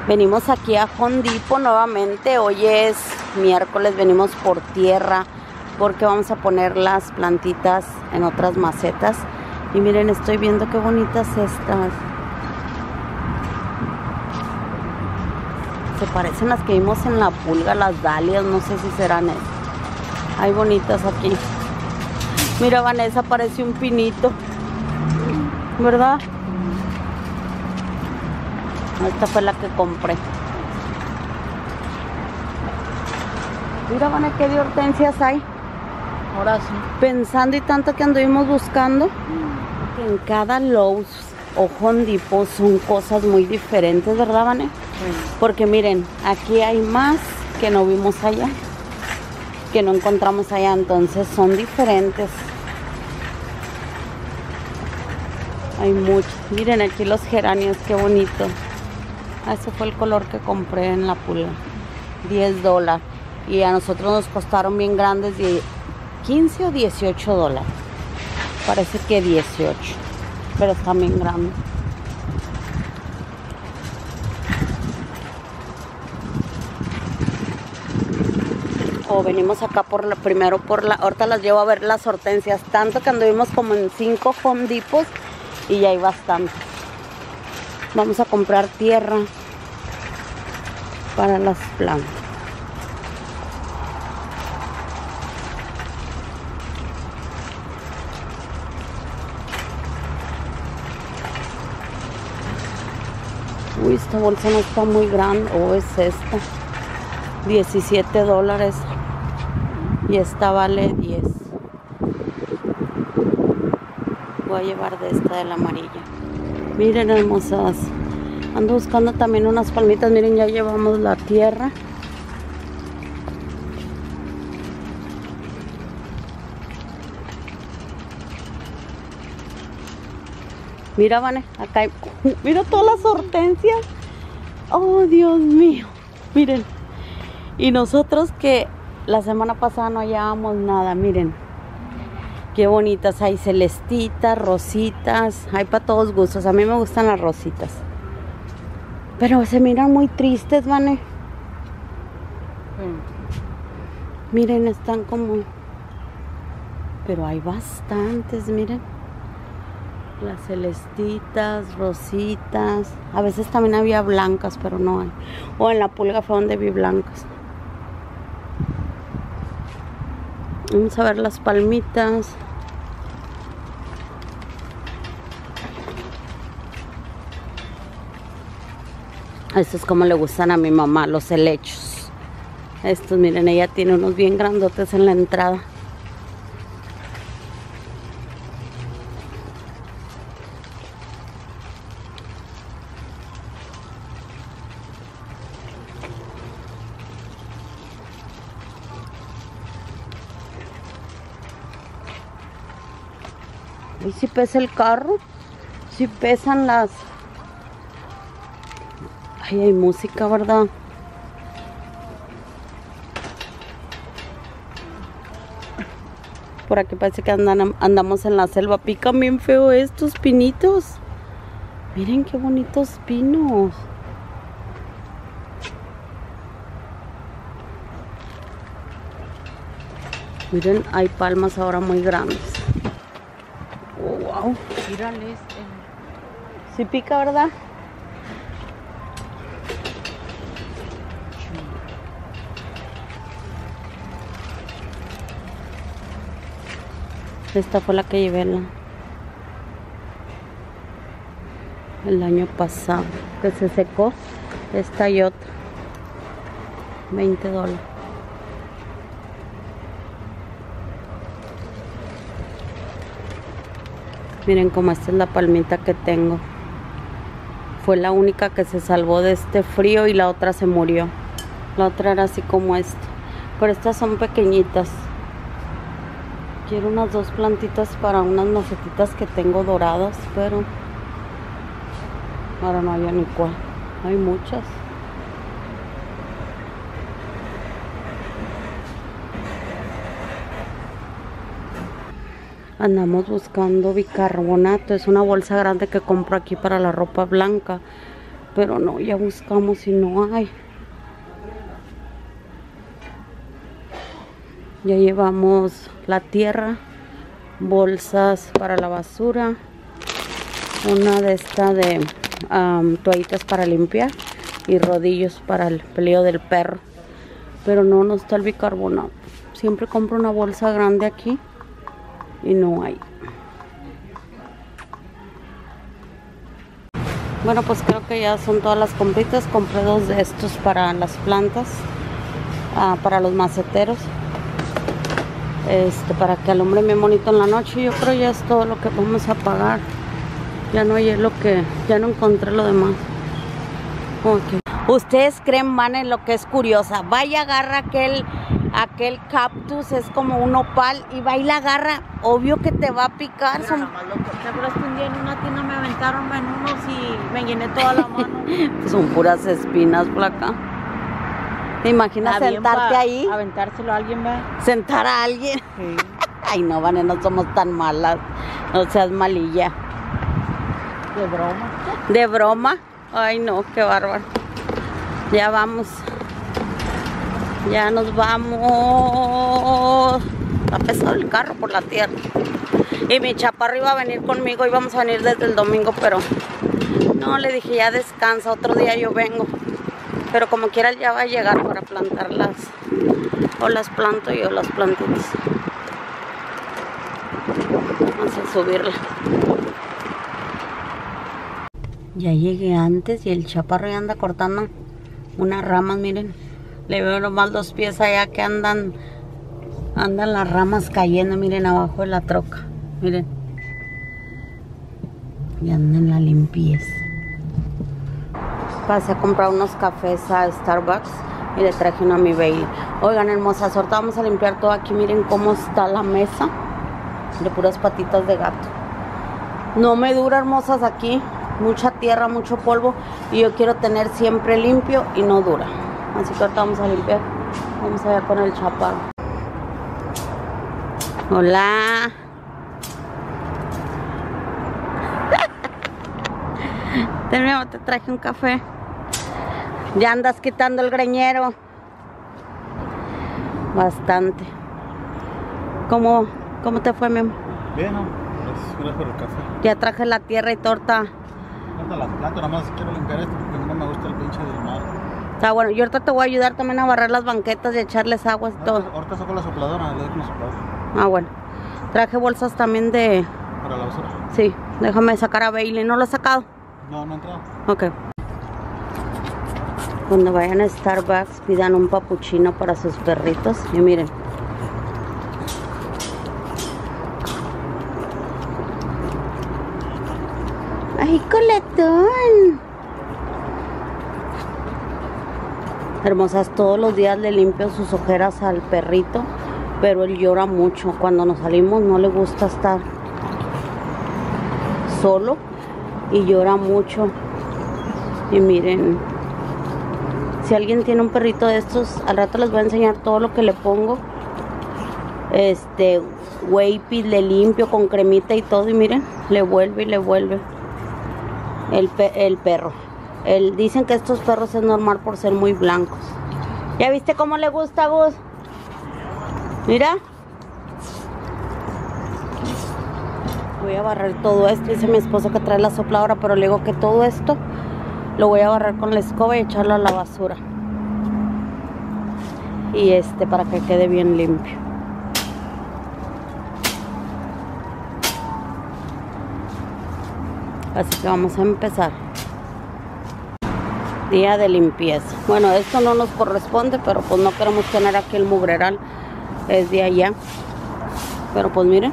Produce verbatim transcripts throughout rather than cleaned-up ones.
Venimos aquí a Home Depot nuevamente. Hoy es miércoles, venimos por tierra porque vamos a poner las plantitas en otras macetas. Y miren, estoy viendo qué bonitas estas. Se parecen las que vimos en La Pulga, las dalias, no sé si serán esas. Hay bonitas aquí. Mira, Vanessa, parece un pinito, ¿verdad? Esta fue la que compré. Mira, Vanessa, qué de hortensias hay. Ahora sí. Pensando y tanto que anduvimos buscando, que en cada Lowe's o Home Depot son cosas muy diferentes, ¿verdad, Vanessa? Sí. Porque miren, aquí hay más que no vimos allá, que no encontramos allá, entonces son diferentes. Hay muchos. Miren aquí los geranios, qué bonito. Ah, ese fue el color que compré en La Pulga. diez dólares. Y a nosotros nos costaron bien grandes, de quince o dieciocho dólares. Parece que dieciocho. Pero están bien grandes. O venimos acá por la, primero por la, ahorita las llevo a ver las hortensias, tanto que anduvimos como en cinco Home Depots y ya hay bastante. Vamos a comprar tierra para las plantas. Uy, esta bolsa no está muy grande. Oh, es esta. diecisiete dólares. Y esta vale diez. Voy a llevar de esta, de la amarilla. Miren, hermosas. Ando buscando también unas palmitas. Miren, ya llevamos la tierra. Mira, Vane, acá hay... Mira todas las hortensias. Oh, Dios mío. Miren. Y nosotros que la semana pasada no hallábamos nada. Miren. Qué bonitas. Hay celestitas, rositas. Hay para todos gustos. A mí me gustan las rositas. Pero se miran muy tristes, Vane. Mm. Miren, están como... Pero hay bastantes, miren. Las celestitas, rositas. A veces también había blancas, pero no hay. O en La Pulga fue donde vi blancas. Vamos a ver las palmitas. Estos como le gustan a mi mamá, los helechos. Estos, miren, ella tiene unos bien grandotes en la entrada. Y si pesa el carro, si pesan las... Ay, hay música, ¿verdad? Por aquí parece que andan, andamos en la selva. Pican bien feo estos pinitos. Miren qué bonitos pinos. Miren, hay palmas ahora muy grandes. Oh, wow. Mírale este. Sí pica, ¿verdad? Esta fue la que llevé la, el año pasado, que se secó. Esta y otra. veinte dólares. Miren cómo esta es la palmita que tengo. Fue la única que se salvó de este frío y la otra se murió. La otra era así como esta. Pero estas son pequeñitas. Quiero unas dos plantitas para unas macetitas que tengo doradas, pero ahora no hay ni cuál. Hay muchas. Andamos buscando bicarbonato. Es una bolsa grande que compro aquí para la ropa blanca. pero no, ya buscamos y no hay. Ya llevamos la tierra, bolsas para la basura, una de esta de um, toallitas para limpiar y rodillos para el pelillo del perro, pero no, no está el bicarbonato. Siempre compro una bolsa grande aquí y no hay. Bueno, pues creo que ya son todas las compritas. Compré dos de estos para las plantas, uh, para los maceteros, este, para que alumbre bien bonito en la noche. Yo creo ya es todo lo que vamos a pagar. Ya no hay lo que, ya no encontré lo demás. Okay. Ustedes creen, Vane, lo que es curiosa. Va y agarra aquel, aquel cactus, es como un opal, y va y la agarra. Obvio que te va a picar. Son... ¿Te acuerdas que un día en una tienda me aventaron venenos y me llené toda la mano? Son puras espinas, flaca. ¿Te imaginas sentarte ahí? Aventárselo a alguien, ¿verdad? Sentar a alguien. Sí. Ay, no, Vane, no somos tan malas. No seas malilla. De broma. ¿De broma? Ay, no, qué bárbaro. Ya vamos. Ya nos vamos. Está pesado el carro por la tierra. Y mi chaparro iba a venir conmigo. Íbamos a venir desde el domingo, pero no, le dije ya descansa. Otro día yo vengo. Pero como quiera ya va a llegar para plantarlas. O las planto yo, las plantitas. Vamos a subirla. Ya llegué antes y el chaparro ya anda cortando unas ramas, miren. Le veo nomás los pies allá que andan, andan las ramas cayendo, miren, abajo de la troca. Miren. Y andan la limpieza. Pasé a comprar unos cafés a Starbucks y le traje una a mi Bailey. Oigan, hermosas, ahorita vamos a limpiar todo aquí. Miren cómo está la mesa de puras patitas de gato. No me dura, hermosas, aquí. Mucha tierra, mucho polvo, y yo quiero tener siempre limpio y no dura. Así que ahorita vamos a limpiar. Vamos allá con el chaparro. Hola. Ten, te traje un café. Ya andas quitando el greñero. Bastante. ¿Cómo, cómo te fue, mi amor? Bien, ¿no? Gracias por el café. Ya traje la tierra y torta. Ahorita las planto, nada más quiero limpiar esto porque no me gusta el pinche del mar. Está bueno, yo ahorita te voy a ayudar también a barrer las banquetas y echarles agua y Ahorita, todo. ahorita saco la sopladora, le doy con la sopladora. Ah, bueno. Traje bolsas también de... Para la basura. Sí, déjame sacar a Bailey. ¿No lo he sacado? No, no ha entrado. Ok. Cuando vayan a Starbucks, pidan un papuchino para sus perritos. Y miren. ¡Ay, coletón! Hermosas, todos los días le limpio sus ojeras al perrito, pero él llora mucho. Cuando nos salimos no le gusta estar solo y llora mucho. Y miren, si alguien tiene un perrito de estos, al rato les voy a enseñar todo lo que le pongo. Este, Wapey le limpio con cremita y todo, y miren, le vuelve y le vuelve el, pe el perro. El, dicen que estos perros es normal por ser muy blancos. ¿Ya viste cómo le gusta, Gus? Mira. Voy a barrer todo esto. Dice mi esposo que trae la sopladora, pero le digo que todo esto lo voy a barrer con la escoba y echarlo a la basura. Y este, para que quede bien limpio. Así que vamos a empezar. Día de limpieza. Bueno, esto no nos corresponde, pero pues no queremos tener aquí el mugreral. Es de allá. Pero pues miren,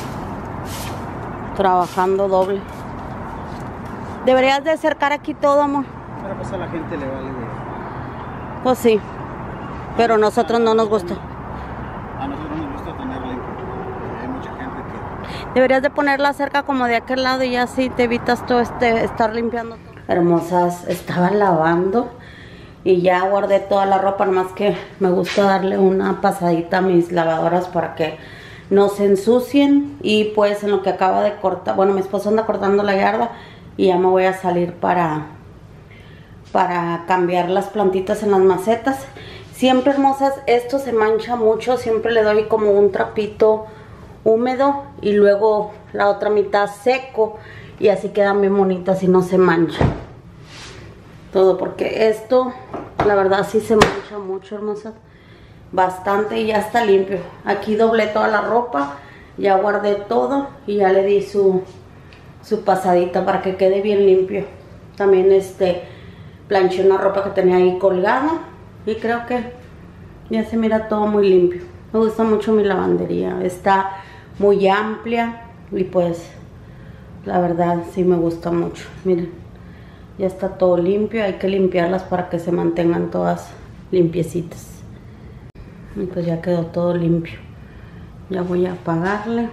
trabajando doble. Deberías de acercar aquí todo, amor. Para pasar a la gente le vale. Pues sí, pero a nosotros no nos gusta. A nosotros nos gusta tener limpio. Hay mucha gente que... Deberías de ponerla cerca como de aquel lado y ya así te evitas todo este estar limpiando todo. Hermosas, estaba lavando y ya guardé toda la ropa, nomás que me gusta darle una pasadita a mis lavadoras para que no se ensucien. Y pues en lo que acaba de cortar, bueno, mi esposo anda cortando la yarda y ya me voy a salir para para cambiar las plantitas en las macetas. Siempre, hermosas, esto se mancha mucho, siempre le doy como un trapito húmedo y luego la otra mitad seco, y así quedan bien bonitas y no se mancha todo, porque esto la verdad sí se mancha mucho, hermosas, bastante. Y ya está limpio. Aquí doblé toda la ropa, ya guardé todo y ya le di su, su pasadita para que quede bien limpio. También este planché una ropa que tenía ahí colgada y creo que ya se mira todo muy limpio. Me gusta mucho mi lavandería, está muy amplia y pues la verdad sí me gusta mucho. Miren, ya está todo limpio, hay que limpiarlas para que se mantengan todas limpiecitas. Y pues ya quedó todo limpio. Ya voy a apagarle.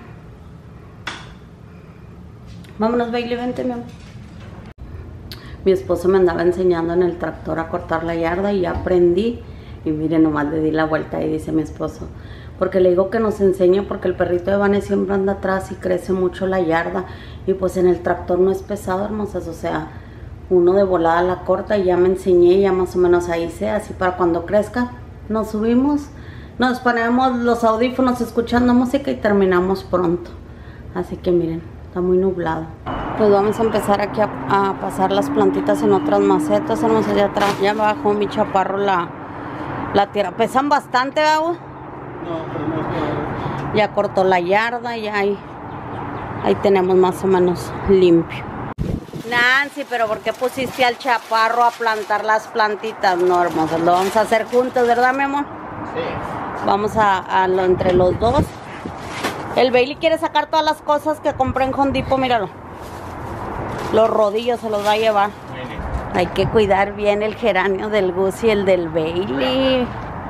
Vámonos, Bailey, vente, mi amor. Mi esposo me andaba enseñando en el tractor a cortar la yarda y ya aprendí. Y miren, nomás le di la vuelta y dice mi esposo, porque le digo que nos enseñe, porque el perrito de Vane siempre anda atrás y crece mucho la yarda. Y pues en el tractor no es pesado, hermosas, o sea, uno de volada la corta y ya me enseñé, ya más o menos ahí sé, así para cuando crezca, nos subimos, nos ponemos los audífonos escuchando música y terminamos pronto. Así que miren, está muy nublado. Pues vamos a empezar aquí a, a pasar las plantitas en otras macetas, hermosas. Ya atrás, ya bajó mi chaparro la, la tierra. Pesan bastante, agua. No, pero no es que... Ya cortó la yarda y ahí, ahí tenemos más o menos limpio. Nancy, pero ¿por qué pusiste al chaparro a plantar las plantitas? No, hermosas, lo vamos a hacer juntos, ¿verdad, mi amor? Sí. Vamos a, a lo entre los dos. El Bailey quiere sacar todas las cosas que compré en Home Depot, míralo. Los rodillos se los va a llevar. Bueno. Hay que cuidar bien el geranio del Gus y el del Bailey.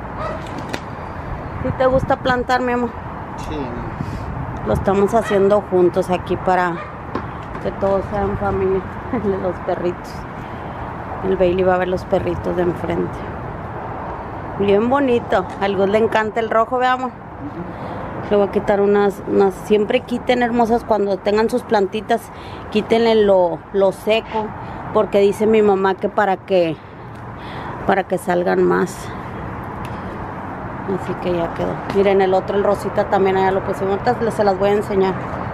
¿Sí te gusta plantar, mi amor? Sí. Lo estamos haciendo juntos aquí para que todos sean familia. Los perritos. El Bailey va a ver los perritos de enfrente. Bien bonito. Al Gus le encanta el rojo, veamos. Le voy a quitar unas, unas, siempre quiten, hermosas, cuando tengan sus plantitas, quítenle lo, lo seco, porque dice mi mamá que para que, para que salgan más. Así que ya quedó. Miren, el otro, el rosita también, allá lo pusimos, ahorita se las voy a enseñar.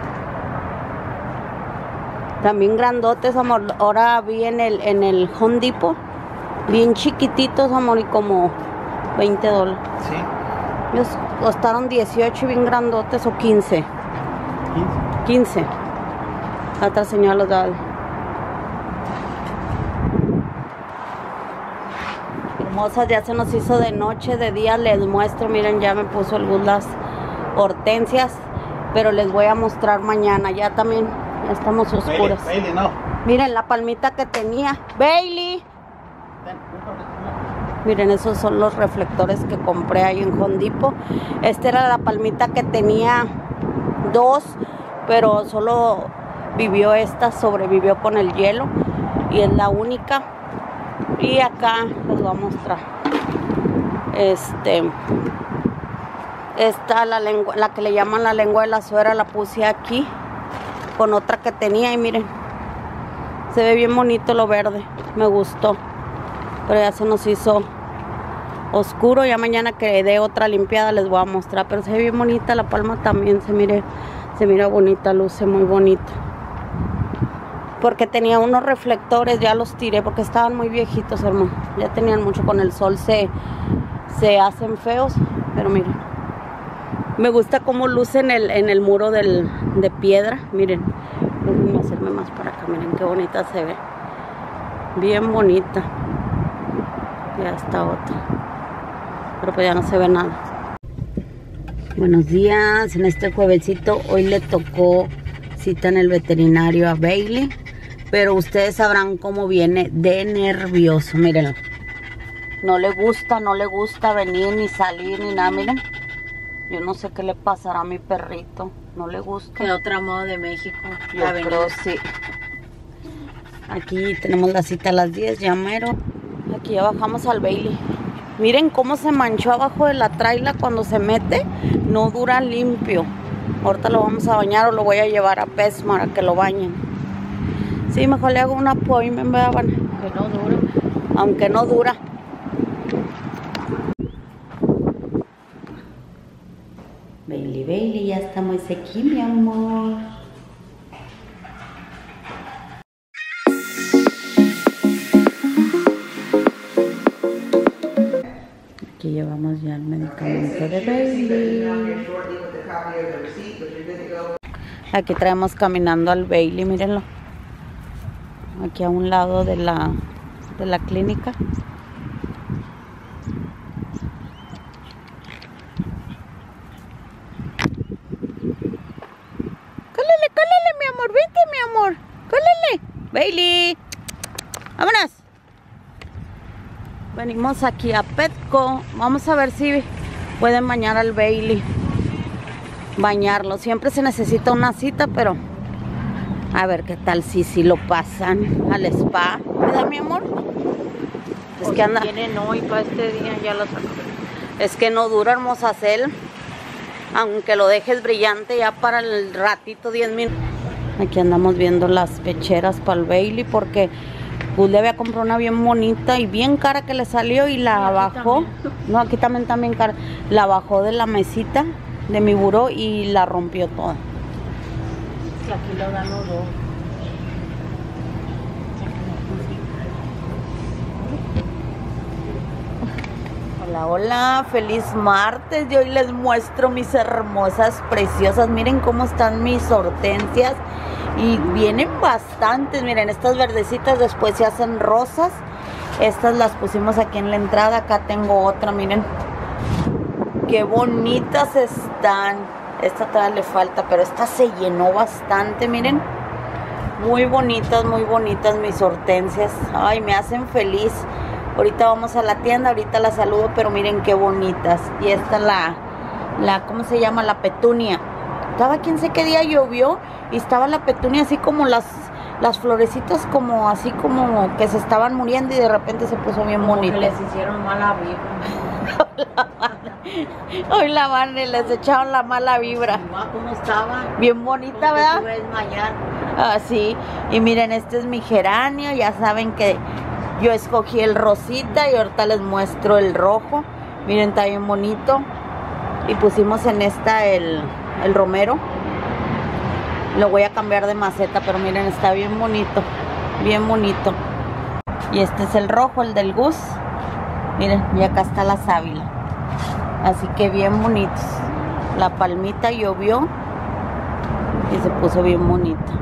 También grandotes, amor, ahora vi en el, en el Home Depot, bien chiquititos, amor, y como veinte dólares. Sí. Ellos costaron dieciocho y bien grandotes, o quince. quince. La otra señora los da. Hermosas, ya se nos hizo de noche, de día les muestro. Miren, ya me puso el Gus las hortensias, pero les voy a mostrar mañana. Ya también ya estamos oscuras. Bailey, Bailey, no. Miren la palmita que tenía. Bailey. Miren, esos son los reflectores que compré ahí en Home Depot. Esta era la palmita que tenía dos, pero solo vivió esta, sobrevivió con el hielo y es la única. Y acá les voy a mostrar. Este, esta, la lengua, la que le llaman la lengua de la suegra, la puse aquí con otra que tenía y miren, se ve bien bonito lo verde, me gustó. Pero ya se nos hizo oscuro. Ya mañana que dé otra limpiada les voy a mostrar. Pero se ve bien bonita la palma también. Se mire, se mira bonita, luce muy bonito. Porque tenía unos reflectores, ya los tiré porque estaban muy viejitos, hermano. Ya tenían mucho, con el sol se, se hacen feos. Pero miren, me gusta cómo luce en el, en el muro del, de piedra. Miren, déjenme hacerme más para acá. Miren qué bonita se ve. Bien bonita. Ya está otra, pero pues ya no se ve nada. Buenos días, en este juevesito hoy le tocó cita en el veterinario a Bailey, pero ustedes sabrán cómo viene de nervioso. Miren, no le gusta, no le gusta venir ni salir ni nada. Miren, yo no sé qué le pasará a mi perrito, no le gusta. De otra modo de México. Yo creo sí. Aquí tenemos la cita a las diez, ya mero. Aquí ya bajamos al Bailey. Miren cómo se manchó abajo de la traila cuando se mete. No dura limpio. Ahorita lo vamos a bañar o lo voy a llevar a PetSmart a que lo bañen. Sí, mejor le hago una appointment, ¿verdad? Que no dura. aunque no dura. Bailey, Bailey, ya está muy sequí, mi amor. Aquí llevamos ya el medicamento de Bailey. Aquí traemos caminando al Bailey, mírenlo. Aquí a un lado de la, de la clínica. Cólele, cólele, mi amor, vente, mi amor. Cólele. Bailey. Vámonos. Venimos aquí a Petco. Vamos a ver si pueden bañar al Bailey. Bañarlo. Siempre se necesita una cita, pero a ver qué tal si si lo pasan al spa. ¿Verdad, mi amor? Es que anda. Tienen hoy para este día, ya lo saco. Es que no dura, hermosa cel. Aunque lo dejes brillante ya para el ratito, diez minutos. Aquí andamos viendo las pecheras para el Bailey porque pues le había comprado una bien bonita y bien cara que le salió y la aquí bajó. También. No, aquí también también cara. La bajó de la mesita de mi buró y la rompió toda. Aquí lo dan los dos. Hola, hola, feliz martes. Y hoy les muestro mis hermosas, preciosas. Miren cómo están mis hortensias. Y vienen bastantes. Miren, estas verdecitas después se hacen rosas. Estas las pusimos aquí en la entrada. Acá tengo otra, miren. Qué bonitas están. Esta todavía le falta, pero esta se llenó bastante, miren. Muy bonitas, muy bonitas mis hortensias. Ay, me hacen feliz. Ahorita vamos a la tienda, ahorita la saludo, pero miren qué bonitas. Y esta la, la, ¿cómo se llama? La petunia. Estaba, quién sé qué día llovió y estaba la petunia así como las, las florecitas como así como que se estaban muriendo y de repente se puso bien Como bonita. que les hicieron mala vibra. Hoy la van y les echaron la mala vibra. ¿Cómo estaba? Bien bonita, ¿verdad? Se iba a desmayar. Ah, sí. Y miren, este es mi geranio. Ya saben que yo escogí el rosita y ahorita les muestro el rojo. Miren, está bien bonito. Y pusimos en esta el, el romero. Lo voy a cambiar de maceta, pero miren, está bien bonito. Bien bonito. Y este es el rojo, el del Gus. Miren, y acá está la sábila. Así que bien bonitos. La palmita llovió y se puso bien bonita.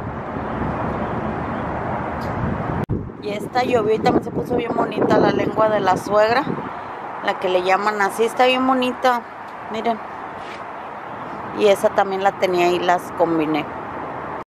Y esta llovió y también se puso bien bonita la lengua de la suegra. La que le llaman así, está bien bonita. Miren. Y esa también la tenía y las combiné.